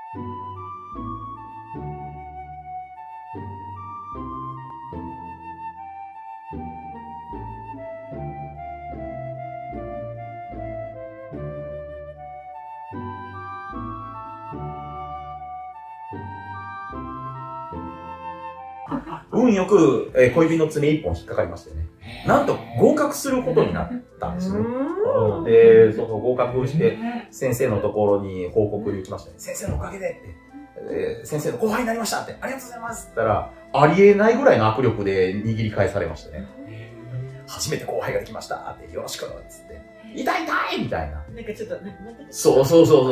運よく、小指の爪一本引っかかりましてね。なんと合格することになったんですね。で、その合格して、先生のところに報告に行きましたね。先生のおかげでって、先生の後輩になりましたって、ありがとうございますって言ったら、ありえないぐらいの握力で握り返されましてね。初めて後輩ができましたって、よろしくっつって。痛い痛いみたいな。 なんかちょっと、 そう。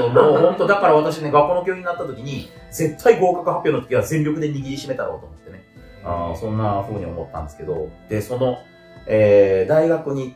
もう本当、だから私ね、学校の教員になった時に、絶対合格発表の時は全力で握りしめたろうと思ってね。そんな風に思ったんですけど、で、その、大学に行って、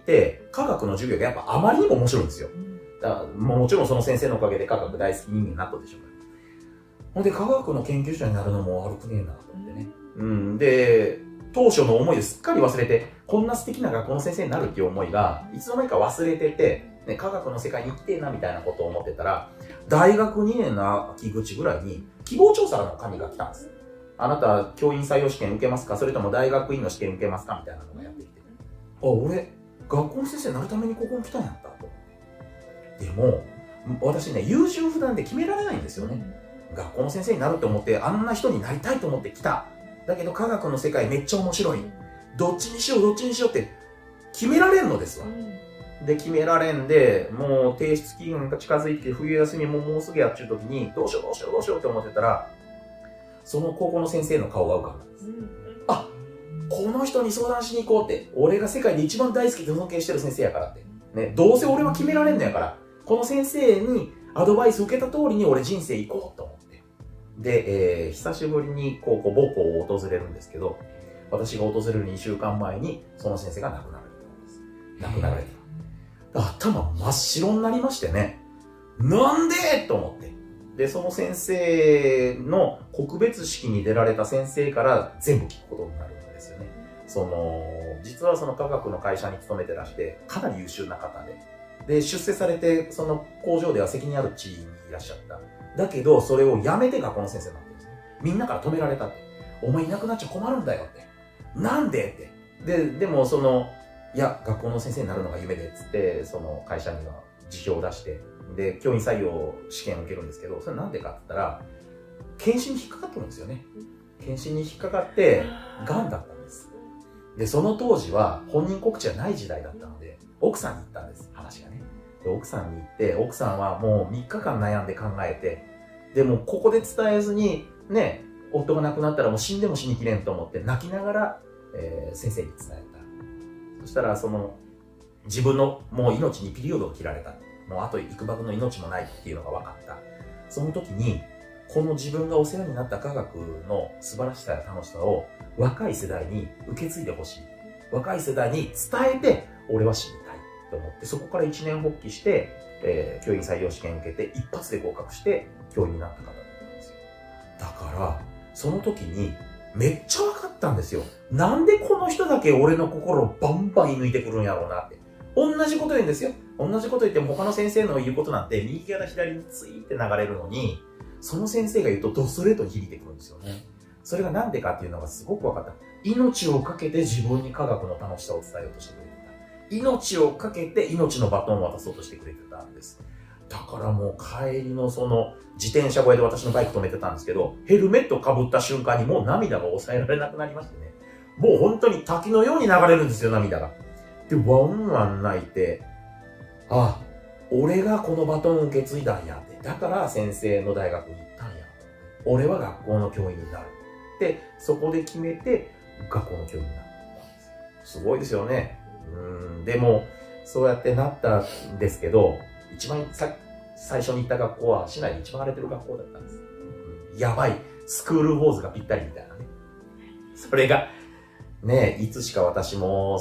科学の授業がやっぱあまりにも面白いんですよ。もちろんその先生のおかげで科学大好き人間になったでしょうから。ほんで、科学の研究者になるのも悪くねえなと思ってね。で、当初の思いですっかり忘れて、こんな素敵な学校の先生になるっていう思いが、いつの間にか忘れてて、ね、科学の世界に行きてえなみたいなことを思ってたら、大学2年の秋口ぐらいに、希望調査の紙が来たんです。あなた、教員採用試験受けますか、それとも大学院の試験受けますかみたいなのがやってきて。俺、学校の先生になるためにここに来たんやったと。でも、私ね、優柔不断で決められないんですよね。学校の先生になるって思って、あんな人になりたいと思って来た。だけど科学の世界めっちゃ面白い。どっちにしようって決められんのですわ。で、決められんで、もう提出期限が近づいて、冬休みももうすぐやっちゅう時に、どうしようって思ってたら、その高校の先生の顔が浮かんだんです。あ、この人に相談しに行こうって。俺が世界で一番大好きで尊敬してる先生やからって。ね、どうせ俺は決められんのやから、この先生にアドバイス受けた通りに俺人生行こうと思って。で、久しぶりに母校を訪れるんですけど、私が訪れる2週間前にその先生が亡くなられたんです。亡くなられた。頭真っ白になりましてね。なんでと思って。で、その先生の告別式に出られた先生から全部聞くことになるんですよね。実はその科学の会社に勤めてらして、かなり優秀な方で、出世されて、その工場では責任ある地位にいらっしゃった。だけど、それをやめて学校の先生になってるんですね。みんなから止められたって。お前いなくなっちゃ困るんだよって。なんでって。でもいや、学校の先生になるのが夢でっつって、その会社には辞表を出して、で、教員採用試験を受けるんですけど、それなんでかって言ったら、検診に引っかかってるんですよね。検診に引っかかって、癌だったんです。で、その当時は本人告知はない時代だったので、奥さんに言ったんです、話がね。で、奥さんに言って、奥さんはもう3日間悩んで考えて、でもここで伝えずに、ね、夫が亡くなったらもう死んでも死にきれんと思って泣きながら、先生に伝えた。そしたら自分のもう命にピリオドを切られた。もうあと幾ばくの命もないっていうのが分かった。その時に、この自分がお世話になった科学の素晴らしさや楽しさを若い世代に受け継いでほしい。若い世代に伝えて、俺は死にたいと思って、そこから一年発起して、教員採用試験を受けて、一発で合格して、教員になった方だったんですよ。だから、その時に、めっちゃ分かったんですよ。なんでこの人だけ俺の心をバンバン射抜いてくるんやろうなって。同じこと言うんですよ。同じこと言っても他の先生の言うことなんて右から左について流れるのに、その先生が言うとドストレートに響いてくるんですよね。それがなんでかっていうのがすごく分かった。命をかけて自分に科学の楽しさを伝えようとしてくれてた。命をかけて命のバトンを渡そうとしてくれてたんです。だからもう帰りの自転車小屋で私のバイク止めてたんですけど、ヘルメットかぶった瞬間にもう涙が抑えられなくなりましてね。もう本当に滝のように流れるんですよ、涙が。で、ワンワン泣いて、あ、俺がこのバトンを受け継いだんやって。だから先生の大学に行ったんや。俺は学校の教員になる。で、そこで決めて、学校の教員になったんです。すごいですよね。でも、そうやってなったんですけど、一番最初に行った学校は市内で一番荒れてる学校だったんです。やばい。スクールウォーズがぴったりみたいなね。それが、ね、いつしか私も、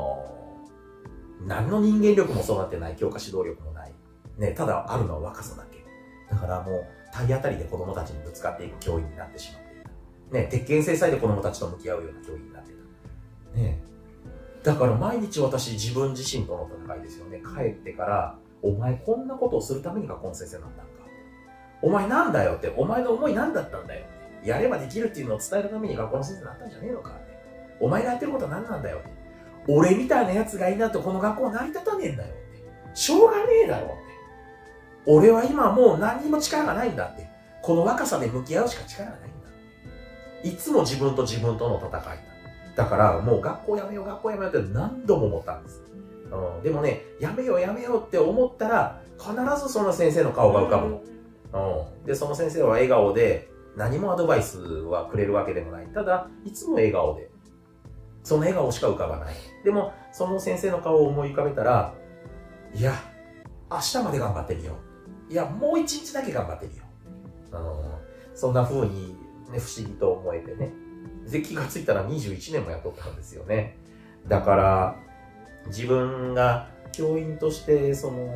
何の人間力も育ってない、教科指導力もない。ね、ただあるのは若さだけ。だからもう、体当たりで子供たちにぶつかっていく教員になってしまっていた。ね、鉄拳制裁で子供たちと向き合うような教員になってた。ね。だから毎日私自分自身との戦いですよね。帰ってから、お前こんなことをするために学校の先生になったんか。 お前なんだよって、お前の思いなんだったんだよって。やればできるっていうのを伝えるために学校の先生になったんじゃねえのかって。お前がやってることは何なんだよって。俺みたいな奴がいなとこの学校は成り立たねえんだよって。しょうがねえだろって。俺は今もう何にも力がないんだって。この若さで向き合うしか力がないんだ。いつも自分との戦いだ。だからもう学校やめよう、学校やめようって何度も思ったんです。でもね、やめようって思ったら、必ずその先生の顔が浮かぶの。で、その先生は笑顔で、何もアドバイスはくれるわけでもない。ただ、いつも笑顔で。その笑顔しか浮かばない。でも、その先生の顔を思い浮かべたら、いや、明日まで頑張ってみよう。いや、もう一日だけ頑張ってみよう。そんな風に、ね、不思議と思えてね。で、気がついたら21年もやっとったんですよね。だから、自分が教員として、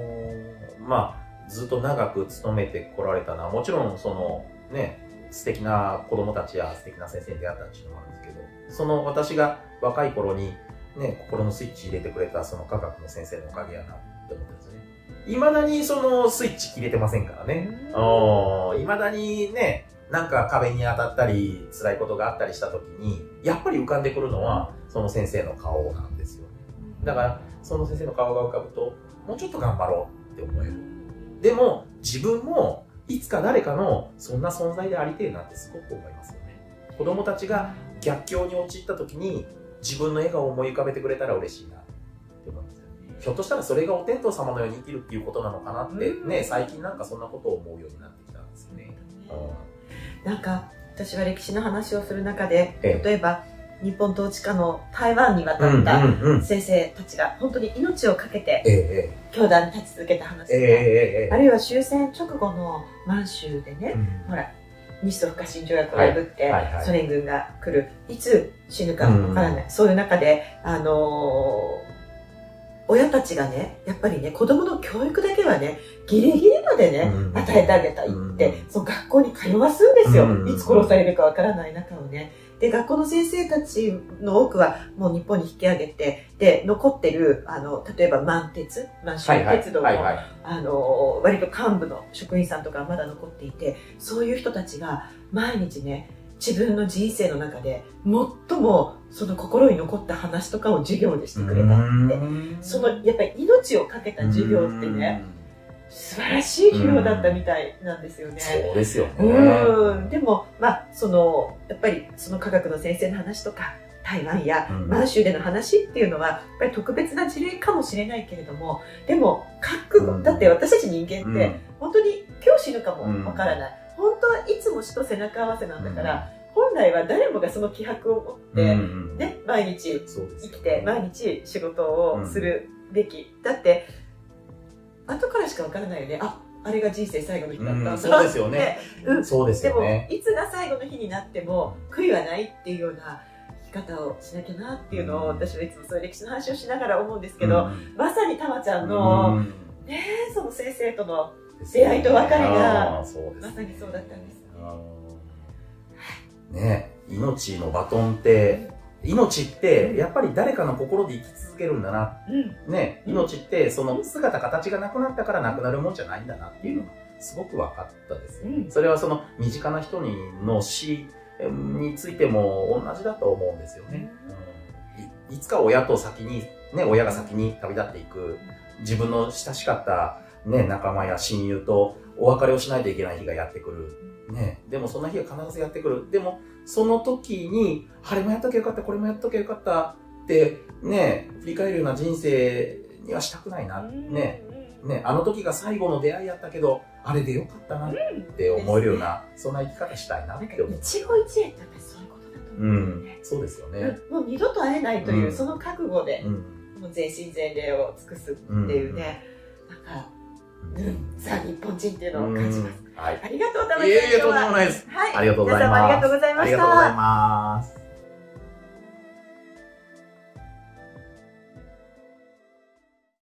ずっと長く勤めてこられたのは、もちろん、素敵な子供たちや素敵な先生に出会ったっていうのもあるんですけど、私が若い頃に、ね、心のスイッチ入れてくれたその科学の先生のおかげやなって思ってるんですね。未だにそのスイッチ切れてませんからね。未だにね、なんか壁に当たったり、辛いことがあったりした時に、やっぱり浮かんでくるのは、その先生の顔なんですよ。だから、その先生の顔が浮かぶと、もうちょっと頑張ろうって思える。でも、自分も、いつか誰かのそんな存在でありてえなってすごく思いますよね。子供たちが逆境に陥った時に、自分の笑顔を思い浮かべてくれたら嬉しいなって思いますよね。ひょっとしたらそれがお天道様のように生きるっていうことなのかなってね、最近なんかそんなことを思うようになってきたんですよね。 なんか私は歴史の話をする中で、例えば日本統治下の台湾に渡った先生たちが本当に命を懸けて教団に立ち続けた話とか、あるいは終戦直後の満州でね、ほら日ソ不可侵条約を破ってソ連軍が来る、いつ死ぬかわからない、そういう中で親たちがね、やっぱりね、子供の教育だけはね、ギリギリまでね、与えてあげたいって、その学校に通わすんですよ。いつ殺されるかわからない中をね。で、学校の先生たちの多くはもう日本に引き上げて、で、残ってる、例えば満州鉄道の、割と幹部の職員さんとかまだ残っていて、そういう人たちが毎日ね、自分の人生の中で最もその心に残った話とかを授業でしてくれたって、やっぱり命を懸けた授業ってね、素晴らしい授業だったみたいなんですよね。 そうですよね。 でも、やっぱりその科学の先生の話とか、台湾や満州での話っていうのは、やっぱり特別な事例かもしれないけれども、でも、覚悟、だって私たち人間って、本当に今日死ぬかもわからない。本当はいつも死と背中合わせなんだから、本来は誰もがその気迫を持って、ね、毎日生きて、毎日仕事をするべき。だって、後からしかわからないよね。あれが人生最後の日だったんだ。 そうですよね。そうですよね。 でも、いつが最後の日になっても、悔いはないっていうような生き方をしなきゃなっていうのを、私はいつもそういう歴史の話をしながら思うんですけど、まさにたまちゃんの、ね、その先生との出会いと別れが、まさにそうだったんです。 ね、命のバトンって、命ってやっぱり誰かの心で生き続けるんだな。ね、命ってその姿形がなくなったからなくなるもんじゃないんだなっていうのがすごく分かったですよ。それはその身近な人の死についても同じだと思うんですよね。いつか親が先に旅立っていく、自分の親しかったね、仲間や親友とお別れをしないといけない日がやってくる。ね、でもそんな日が必ずやってくる。でも、その時に、あれもやっときゃよかった、これもやっときゃよかったってね、振り返るような人生にはしたくないな。ね、あの時が最後の出会いやったけど、あれでよかったなって思えるような、そんな生き方したいなって思う。 一期一会ってやっぱりそういうことだと思うんですよね。 そうですよね。 もう二度と会えないという、その覚悟で、もう全身全霊を尽くすっていうね、なんか、さあ日本人っていうのを感じます。ありがとう、たまちゃん。 いえいえ、とんでもないです。 ありがとうございます。皆様ありがとうございました。 ありがとうございます。